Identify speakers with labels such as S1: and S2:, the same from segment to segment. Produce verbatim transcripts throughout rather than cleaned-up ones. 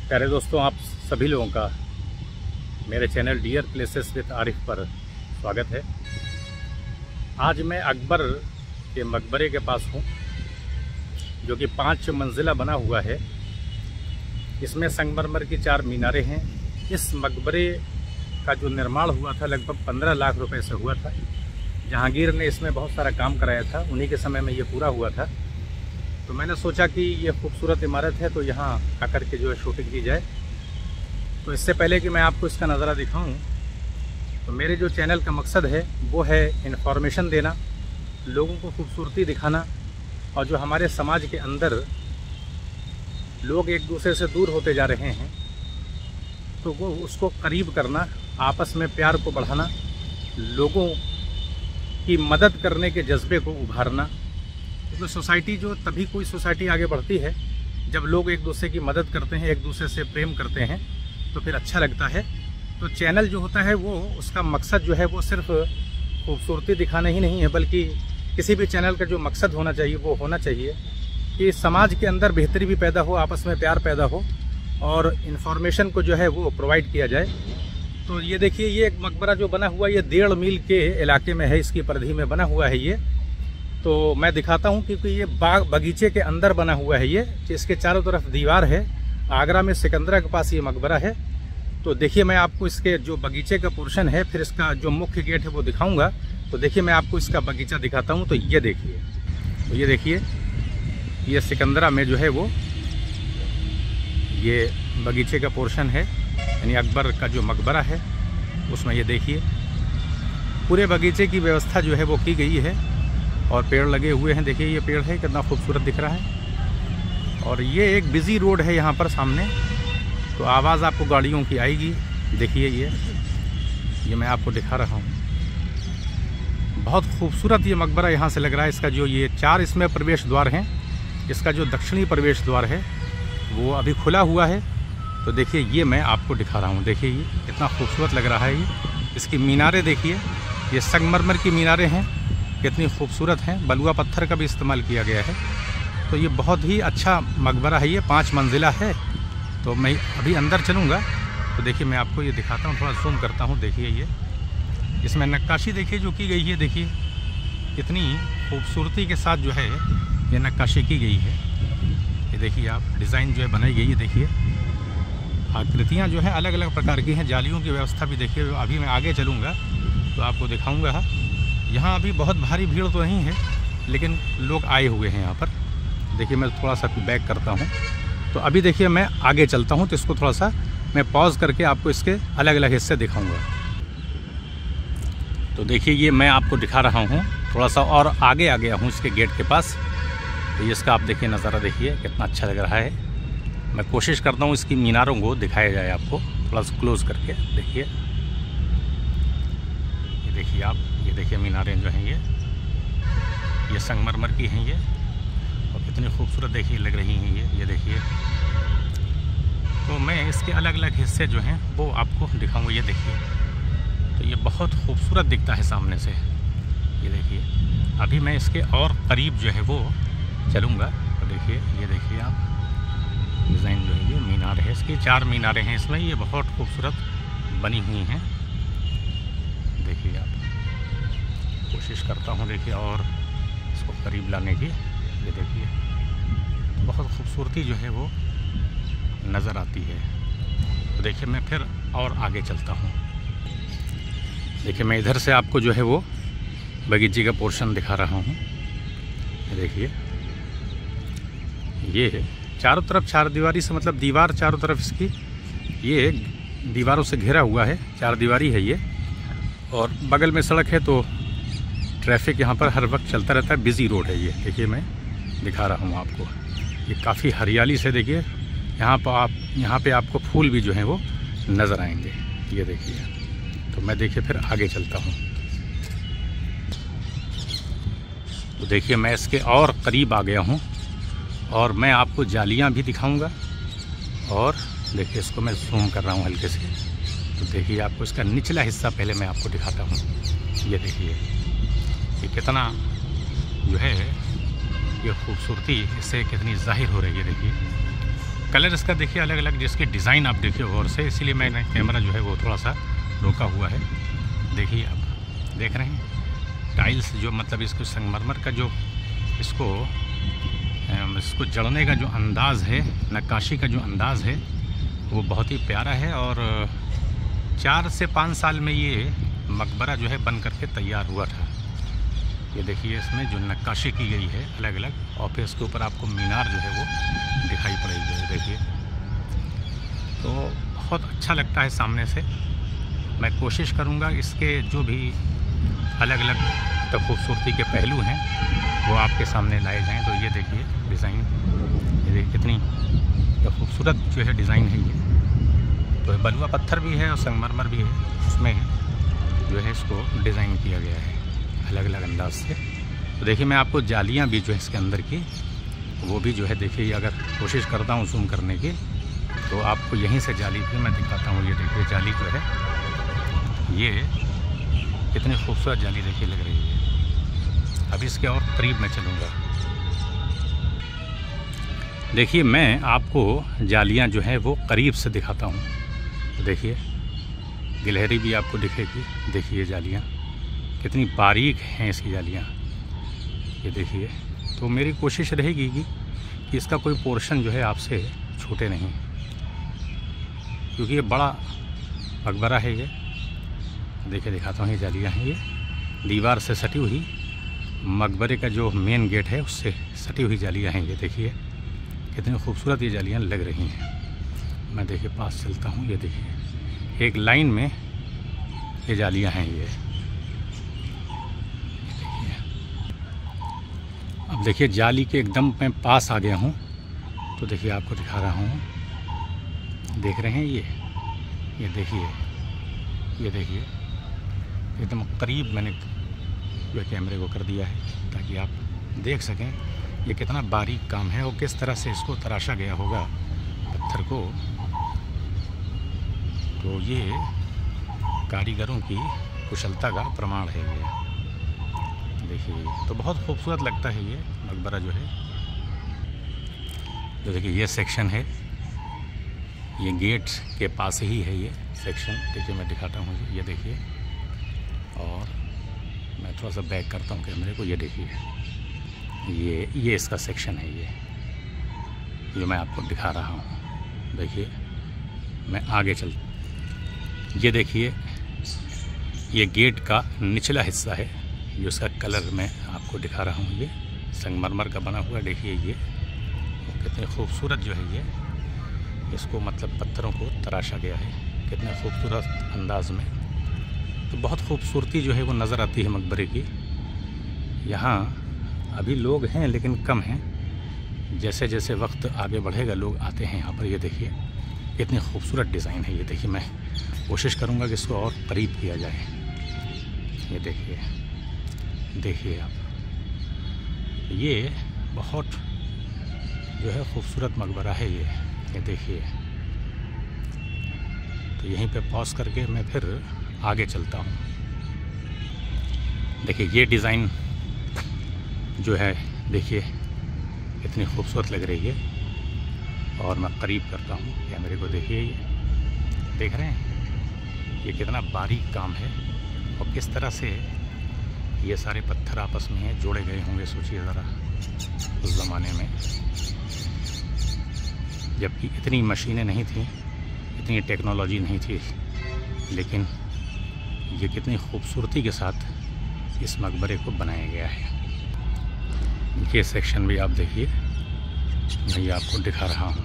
S1: प्यारे दोस्तों, आप सभी लोगों का मेरे channel dear places with Arif पर स्वागत है। आज मैं अकबर के मकबरे के पास हूँ, जो कि पाँच मंजिला बना हुआ है। इसमें संगमरमर की चार मीनारें हैं। इस मकबरे का जो निर्माण हुआ था लगभग पंद्रह लाख रुपए से हुआ था। जहांगीर ने इसमें बहुत सारा काम कराया था, उन्हीं के समय में ये पूरा हुआ था। तो मैंने सोचा कि ये खूबसूरत इमारत है तो यहाँ आकर के जो है शूटिंग की जाए। तो इससे पहले कि मैं आपको इसका नज़ारा दिखाऊं, तो मेरे जो चैनल का मकसद है वो है इन्फॉर्मेशन देना, लोगों को खूबसूरती दिखाना, और जो हमारे समाज के अंदर लोग एक दूसरे से दूर होते जा रहे हैं तो वो उसको करीब करना, आपस में प्यार को बढ़ाना, लोगों की मदद करने के जज्बे को उभारना। तो सोसाइटी जो तभी कोई सोसाइटी आगे बढ़ती है जब लोग एक दूसरे की मदद करते हैं, एक दूसरे से प्रेम करते हैं, तो फिर अच्छा लगता है। तो चैनल जो होता है वो उसका मकसद जो है वो सिर्फ खूबसूरती दिखाना ही नहीं है, बल्कि किसी भी चैनल का जो मकसद होना चाहिए वो होना चाहिए कि समाज के अंदर बेहतरी भी पैदा हो, आपस में प्यार पैदा हो और इन्फॉर्मेशन को जो है वो प्रोवाइड किया जाए। तो ये देखिए, ये एक मकबरा जो बना हुआ ये डेढ़ मील के इलाके में है, इसकी परिधि में बना हुआ है ये। तो मैं दिखाता हूँ क्योंकि ये बाग बगीचे के अंदर बना हुआ है ये, इसके चारों तरफ दीवार है। आगरा में सिकंदरा के पास ये मकबरा है। तो देखिए, मैं आपको इसके जो बगीचे का पोर्शन है, फिर इसका जो मुख्य गेट है वो दिखाऊंगा। तो देखिए, मैं आपको इसका बगीचा दिखाता हूँ। तो ये देखिए, तो ये देखिए, ये सिकंदरा में जो है वो ये बगीचे का पोर्शन है, यानी अकबर का जो मकबरा है उसमें ये देखिए पूरे बगीचे की व्यवस्था जो है वो की गई है और पेड़ लगे हुए हैं। देखिए, ये पेड़ है कितना खूबसूरत दिख रहा है। और ये एक बिजी रोड है यहाँ पर सामने, तो आवाज़ आपको गाड़ियों की आएगी। देखिए, ये ये मैं आपको दिखा रहा हूँ। बहुत खूबसूरत ये मकबरा यहाँ से लग रहा है। इसका जो ये चार इसमें प्रवेश द्वार हैं, इसका जो दक्षिणी प्रवेश द्वार है वो अभी खुला हुआ है। तो देखिए, ये मैं आपको दिखा रहा हूँ। देखिए, ये कितना खूबसूरत लग रहा है। ये इसकी मीनारें देखिए, ये संगमरमर की मीनारें हैं, कितनी खूबसूरत हैं। बलुआ पत्थर का भी इस्तेमाल किया गया है। तो ये बहुत ही अच्छा मकबरा है। ये पाँच मंजिला है। तो मैं अभी अंदर चलूँगा तो देखिए, मैं आपको ये दिखाता हूँ, थोड़ा जूम करता हूँ। देखिए, ये इसमें नक्काशी देखिए जो की गई है। देखिए, कितनी खूबसूरती के साथ जो है ये नक्काशी की गई है। ये देखिए आप, डिज़ाइन जो है बनाई गई है। देखिए, आकृतियाँ जो हैं अलग अलग प्रकार की हैं। जालियों की व्यवस्था भी देखिए। अभी मैं आगे चलूँगा तो आपको दिखाऊँगा। यहाँ अभी बहुत भारी भीड़ तो नहीं है, लेकिन लोग आए हुए हैं यहाँ पर। देखिए, मैं थोड़ा सा बैक करता हूँ। तो अभी देखिए, मैं आगे चलता हूँ तो इसको थोड़ा सा मैं पॉज करके आपको इसके अलग अलग हिस्से दिखाऊंगा। तो देखिए, ये मैं आपको दिखा रहा हूँ, थोड़ा सा और आगे आ गया हूँ इसके गेट के पास। तो ये इसका आप देखिए नज़ारा, देखिए कितना अच्छा लग रहा है। मैं कोशिश करता हूँ इसकी मीनारों को दिखाया जाए आपको, थोड़ा सा क्लोज करके। देखिए, ये देखिए आप, ये देखिए मीनारें जो हैं ये ये संगमरमर की हैं ये, और कितनी खूबसूरत देखिए लग रही हैं ये ये देखिए। तो मैं इसके अलग अलग हिस्से जो हैं वो आपको दिखाऊंगा। ये देखिए, तो ये बहुत खूबसूरत दिखता है सामने से। ये देखिए, अभी मैं इसके और करीब जो है वो चलूँगा। तो देखिए, ये देखिए आप, डिज़ाइन जो है ये मीनार है, इसकी चार मीनारें हैं इसमें, ये बहुत खूबसूरत बनी हुई हैं। देखिए आप, कोशिश करता हूँ देखिए और इसको करीब लाने की। ये देखिए, बहुत खूबसूरती जो है वो नज़र आती है। तो देखिए, मैं फिर और आगे चलता हूँ। देखिए, मैं इधर से आपको जो है वो बगीचे का पोर्शन दिखा रहा हूँ। देखिए, ये चारों तरफ चार दीवारी से, मतलब दीवार चारों तरफ इसकी ये दीवारों से घिरा हुआ है, चार दीवारी है ये। और बगल में सड़क है, तो ट्रैफिक यहाँ पर हर वक्त चलता रहता है। बिज़ी रोड है ये। देखिए, मैं दिखा रहा हूँ आपको, ये काफ़ी हरियाली से देखिए यहाँ पर आप यहाँ पे आपको फूल भी जो हैं वो नज़र आएंगे। ये देखिए, तो मैं देखिए फिर आगे चलता हूँ। तो देखिए, मैं इसके और करीब आ गया हूँ और मैं आपको जालियाँ भी दिखाऊँगा। और देखिए, इसको मैं जूम कर रहा हूँ हल्के से। तो देखिए, आपको इसका निचला हिस्सा पहले मैं आपको दिखाता हूँ। ये देखिए, ये कितना जो है ये खूबसूरती इससे कितनी ज़ाहिर हो रही है। देखिए, कलर इसका देखिए अलग अलग, जिसकी डिज़ाइन आप देखिए गौर से, इसीलिए मैंने कैमरा जो है वो थोड़ा सा रोका हुआ है। देखिए आप देख रहे हैं टाइल्स जो मतलब इसको संगमरमर का जो इसको इसको जड़ने का जो अंदाज़ है, नक्काशी का जो अंदाज़ है वो बहुत ही प्यारा है। और चार से पाँच साल में ये मकबरा जो है बन करके तैयार हुआ था। ये देखिए इसमें जो नक्काशी की गई है अलग अलग, और फिर इसके ऊपर आपको मीनार जो है वो दिखाई पड़ेगी। देखिए तो बहुत अच्छा लगता है सामने से। मैं कोशिश करूँगा इसके जो भी अलग अलग तो खूबसूरती के पहलू हैं वो आपके सामने लाए जाएं। तो ये देखिए डिज़ाइन, ये देखिए कितनी खूबसूरत जो है डिज़ाइन है ये। तो बलुआ पत्थर भी है और संगमरमर भी है, उसमें जो है इसको डिज़ाइन किया गया है अलग अलग अंदाज से। तो देखिए मैं आपको जालियाँ भी जो है इसके अंदर की वो भी जो है देखिए, अगर कोशिश करता हूँ जूम करने की तो आपको यहीं से जाली भी मैं दिखाता हूँ। ये देखिए जाली जो है ये कितनी खूबसूरत जाली देखिए लग रही है। अब इसके और करीब मैं चलूँगा। देखिए मैं आपको जालियाँ जो है वो करीब से दिखाता हूँ। तो देखिए गिलहरी भी आपको दिखेगी। देखिए जालियाँ कितनी बारीक हैं इसकी जालियाँ, ये देखिए। तो मेरी कोशिश रहेगी कि, कि इसका कोई पोर्शन जो है आपसे छूटे नहीं, क्योंकि ये बड़ा मकबरा है। ये देखिए दिखाता हूँ, ये जालियाँ हैं, ये दीवार से सटी हुई मकबरे का जो मेन गेट है उससे सटी हुई जालियाँ हैं। ये देखिए कितनी खूबसूरत ये जालियाँ लग रही हैं। मैं देखिए पास चलता हूँ, ये देखिए एक लाइन में ये जालियाँ हैं। ये देखिए, अब देखिए जाली के एकदम मैं पास आ गया हूँ। तो देखिए आपको दिखा रहा हूँ, देख रहे हैं ये ये देखिए ये देखिए एकदम करीब मैंने जो कैमरे को कर दिया है ताकि आप देख सकें ये कितना बारीक काम है और किस तरह से इसको तराशा गया होगा पत्थर को। तो ये कारीगरों की कुशलता का प्रमाण है ये। देखिए तो बहुत खूबसूरत लगता है ये मकबरा जो है। तो देखिए ये सेक्शन है, ये गेट के पास ही है ये सेक्शन। देखिए मैं दिखाता हूँ, ये देखिए। और मैं थोड़ा सा बैक करता हूँ कैमरे को। ये देखिए ये ये इसका सेक्शन है, ये जो मैं आपको दिखा रहा हूँ। देखिए मैं आगे चल, ये देखिए ये गेट का निचला हिस्सा है जो इसका कलर मैं आपको दिखा रहा हूँ। ये संगमरमर का बना हुआ, देखिए ये कितने खूबसूरत जो है ये, इसको मतलब पत्थरों को तराशा गया है कितने खूबसूरत अंदाज में। तो बहुत खूबसूरती जो है वो नज़र आती है मकबरे की। यहाँ अभी लोग हैं लेकिन कम हैं, जैसे जैसे वक्त आगे बढ़ेगा लोग आते हैं यहाँ पर। ये देखिए कितनी खूबसूरत डिज़ाइन है। ये देखिए मैं कोशिश करूँगा कि इसको और करीब किया जाए। ये देखिए देखिए आप, ये बहुत जो है खूबसूरत मकबरा है ये ये देखिए। तो यहीं पे पॉज करके मैं फिर आगे चलता हूँ। देखिए ये डिज़ाइन जो है देखिए कितनी खूबसूरत लग रही है। और मैं करीब करता हूँ कैमरे को। देखिए ये देख रहे हैं ये कितना बारीक काम है और किस तरह से ये सारे पत्थर आपस में जोड़े गए होंगे। सोचिए ज़रा उस ज़माने में जबकि इतनी मशीनें नहीं थी, इतनी टेक्नोलॉजी नहीं थी, लेकिन ये कितनी खूबसूरती के साथ इस मकबरे को बनाया गया है। ये सेक्शन भी आप देखिए, मैं ये आपको दिखा रहा हूँ।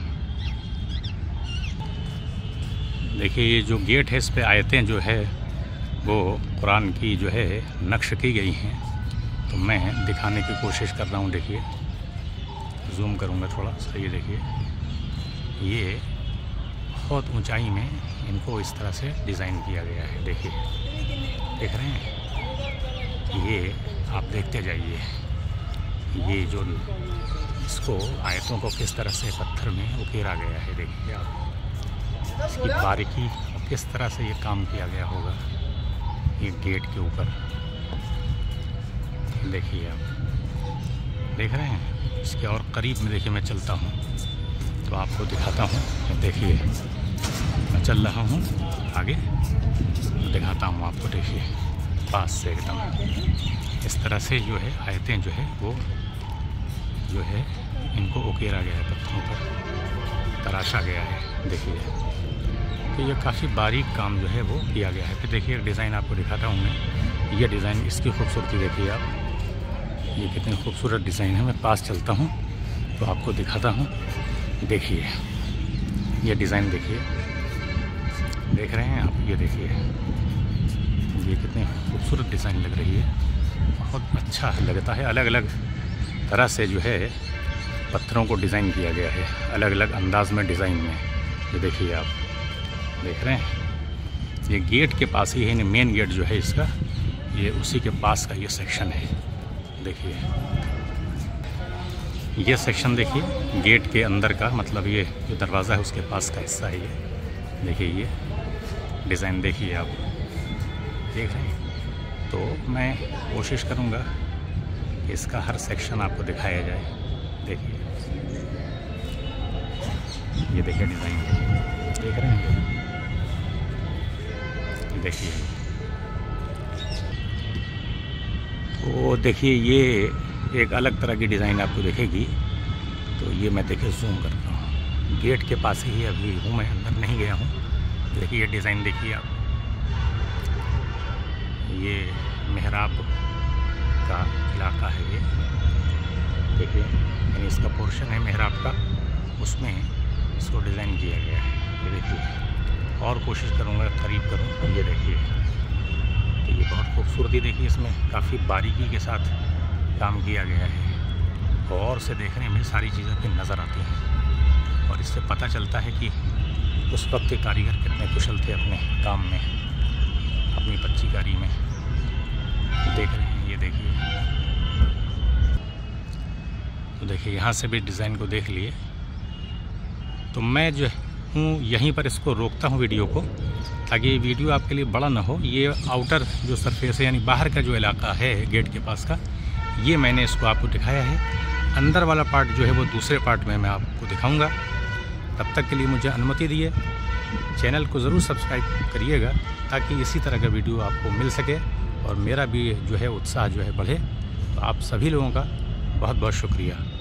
S1: देखिए ये जो गेट है इस पे आयतें जो है वो कुरान की जो है नक्श की गई हैं। तो मैं दिखाने की कोशिश कर रहा हूँ। देखिए जूम करूँगा थोड़ा सा। ये देखिए ये बहुत ऊंचाई में इनको इस तरह से डिज़ाइन किया गया है। देखिए देख रहे हैं, ये आप देखते जाइए ये जो इसको आयतों को किस तरह से पत्थर में उकेरा गया है। देखिए आप इसकी बारीकी और किस तरह से ये काम किया गया होगा ये गेट के ऊपर। देखिए आप देख रहे हैं। इसके और करीब में देखिए मैं चलता हूँ तो तो आपको दिखाता हूँ। देखिए मैं चल रहा हूँ आगे, तो दिखाता हूँ आपको। देखिए पास से एकदम इस तरह से जो है आयतें जो है वो जो है इनको उकेरा गया है, पत्थरों पर तराशा गया है। देखिए तो ये काफ़ी बारीक काम जो है वो किया गया है। फिर देखिए एक डिज़ाइन आपको दिखाता हूँ मैं। ये डिज़ाइन, इसकी खूबसूरती देखिए आप, ये कितनी खूबसूरत डिज़ाइन है। मैं पास चलता हूँ तो आपको दिखाता हूँ। देखिए ये डिज़ाइन देखिए, देख रहे हैं आप, ये देखिए ये कितनी खूबसूरत डिज़ाइन लग रही है। बहुत अच्छा लगता है। अलग अलग तरह से जो है पत्थरों को डिज़ाइन किया गया है, अलग अलग अंदाज में डिज़ाइन में। ये देखिए आप देख रहे हैं, ये गेट के पास ही है, मेन गेट जो है इसका, ये उसी के पास का ये सेक्शन है। देखिए ये सेक्शन देखिए गेट के अंदर का, मतलब ये जो दरवाज़ा है उसके पास का हिस्सा है ये। देखिए ये डिज़ाइन देखिए आप, देख रहे हैं। तो मैं कोशिश करूँगा कि इसका हर सेक्शन आपको दिखाया जाए। देखिए ये देखिए डिज़ाइन, देख रहे हैं, देखिए। तो देखिए ये एक अलग तरह की डिज़ाइन आपको दिखेगी। तो ये मैं देखिए जूम करता हूँ, गेट के पास ही अभी हूँ मैं, अंदर नहीं गया हूँ। देखिए ये डिज़ाइन देखिए आप, ये मेहराब का इलाका है ये। देखिए यानी इसका पोर्शन है मेहराब का, उसमें इसको डिज़ाइन किया गया है। ये देखिए, और कोशिश करूँगा करीब करूँ। ये देखिए तो ये बहुत खूबसूरती देखिए, इसमें काफ़ी बारीकी के साथ काम किया गया है। और से देखने में सारी चीज़ें फिर नज़र आती हैं और इससे पता चलता है कि उस वक्त के कारीगर कितने कुशल थे अपने काम में, अपनी पच्चीकारी में। देख रहे हैं, ये देखिए। तो देखिए यहाँ से भी डिज़ाइन को देख लिए। तो मैं जो हूँ यहीं पर इसको रोकता हूँ वीडियो को, ताकि ये वीडियो आपके लिए बड़ा ना हो। ये आउटर जो सरफेस है यानी बाहर का जो इलाका है गेट के पास का, ये मैंने इसको आपको दिखाया है। अंदर वाला पार्ट जो है वो दूसरे पार्ट में मैं आपको दिखाऊंगा। तब तक के लिए मुझे अनुमति दिए। चैनल को ज़रूर सब्सक्राइब करिएगा ताकि इसी तरह का वीडियो आपको मिल सके और मेरा भी जो है उत्साह जो है बढ़े। तो आप सभी लोगों का बहुत बहुत शुक्रिया।